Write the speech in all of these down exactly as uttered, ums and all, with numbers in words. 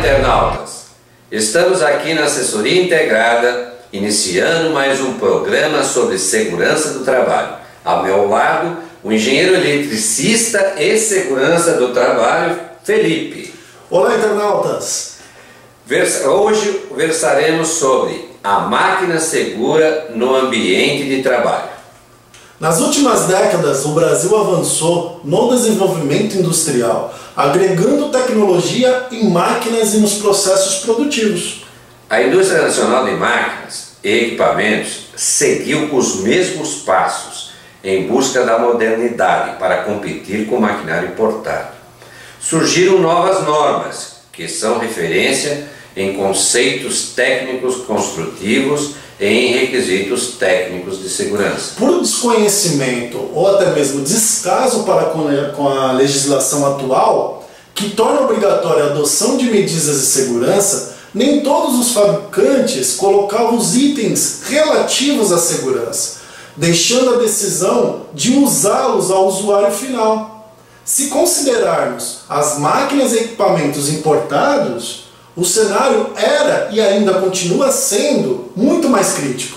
internautas! Estamos aqui na Assessoria Integrada, iniciando mais um programa sobre segurança do trabalho. Ao meu lado, o engenheiro eletricista e segurança do trabalho, Felipe. Olá, internautas! Hoje versaremos sobre a máquina segura no ambiente de trabalho. Nas últimas décadas, o Brasil avançou no desenvolvimento industrial, agregando tecnologia em máquinas e nos processos produtivos. A indústria nacional de máquinas e equipamentos seguiu os mesmos passos em busca da modernidade para competir com o maquinário importado. Surgiram novas normas, que são referência em conceitos técnicos construtivos e em requisitos técnicos de segurança. Por desconhecimento ou até mesmo descaso para com a legislação atual, que torna obrigatória a adoção de medidas de segurança, nem todos os fabricantes colocavam os itens relativos à segurança, deixando a decisão de usá-los ao usuário final. Se considerarmos as máquinas e equipamentos importados, o cenário era e ainda continua sendo muito mais crítico.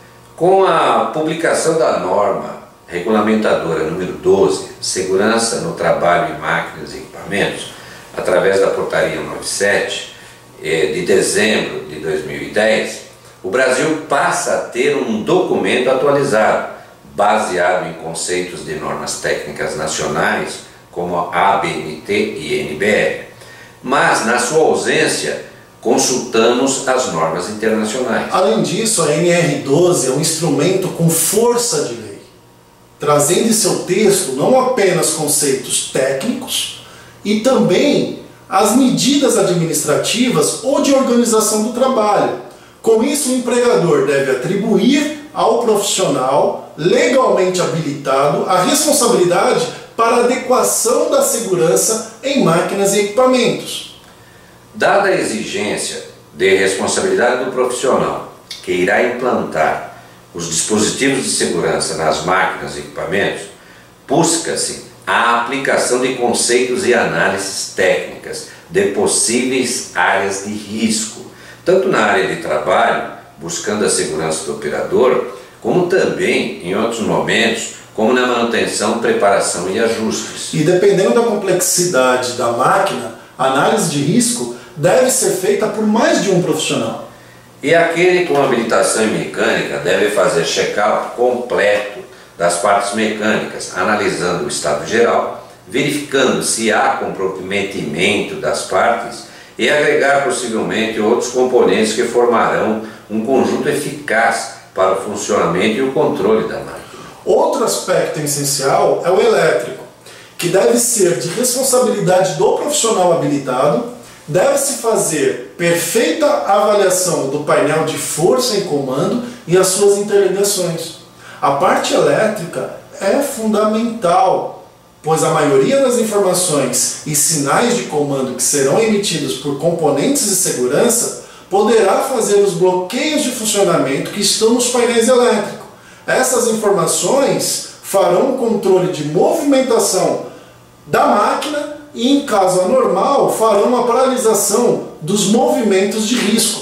Com a publicação da norma regulamentadora número doze, Segurança no Trabalho em Máquinas e Equipamentos, através da portaria noventa e sete, de dezembro de dois mil e dez, o Brasil passa a ter um documento atualizado, baseado em conceitos de normas técnicas nacionais, como a A B N T e N B R. Mas, na sua ausência, consultamos as normas internacionais. Além disso, a N R doze é um instrumento com força de lei, trazendo em seu texto não apenas conceitos técnicos, e também as medidas administrativas ou de organização do trabalho. Com isso, o empregador deve atribuir ao profissional legalmente habilitado a responsabilidade para a adequação da segurança em máquinas e equipamentos. Dada a exigência de responsabilidade do profissional que irá implantar os dispositivos de segurança nas máquinas e equipamentos, busca-se a aplicação de conceitos e análises técnicas de possíveis áreas de risco, tanto na área de trabalho, buscando a segurança do operador, como também, em outros momentos, como na manutenção, preparação e ajustes. E dependendo da complexidade da máquina, a análise de risco deve ser feita por mais de um profissional. E aquele com habilitação em mecânica deve fazer check-up completo das partes mecânicas, analisando o estado geral, verificando se há comprometimento das partes e agregar possivelmente outros componentes que formarão um conjunto eficaz para o funcionamento e o controle da máquina. Outro aspecto essencial é o elétrico, que deve ser de responsabilidade do profissional habilitado, deve-se fazer perfeita avaliação do painel de força e comando e as suas interligações. A parte elétrica é fundamental, pois a maioria das informações e sinais de comando que serão emitidos por componentes de segurança poderá fazer os bloqueios de funcionamento que estão nos painéis elétricos. Essas informações farão o controle de movimentação da máquina e, em caso anormal, farão a paralisação dos movimentos de risco.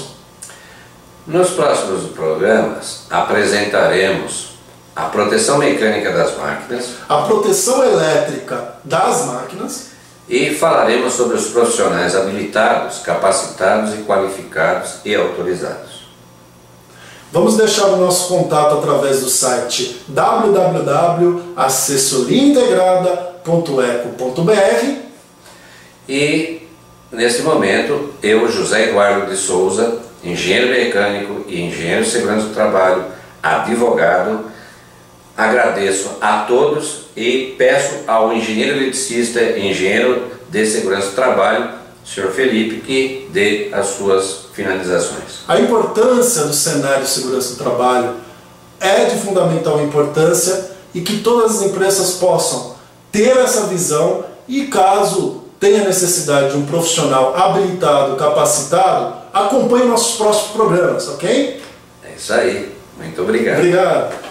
Nos próximos programas apresentaremos a proteção mecânica das máquinas, a proteção elétrica das máquinas e falaremos sobre os profissionais habilitados, capacitados e qualificados e autorizados. Vamos deixar o nosso contato através do site w w w ponto assessoria integrada ponto eco ponto b r e, nesse momento, eu, José Eduardo de Souza, engenheiro mecânico e engenheiro de segurança do trabalho, advogado, agradeço a todos e peço ao engenheiro eletricista e engenheiro de segurança do trabalho, senhor Felipe, que dê as suas finalizações. A importância do cenário de segurança do trabalho é de fundamental importância e que todas as empresas possam ter essa visão e, caso tenha necessidade de um profissional habilitado, capacitado, acompanhe nossos próximos programas, ok? É isso aí. Muito obrigado. Obrigado.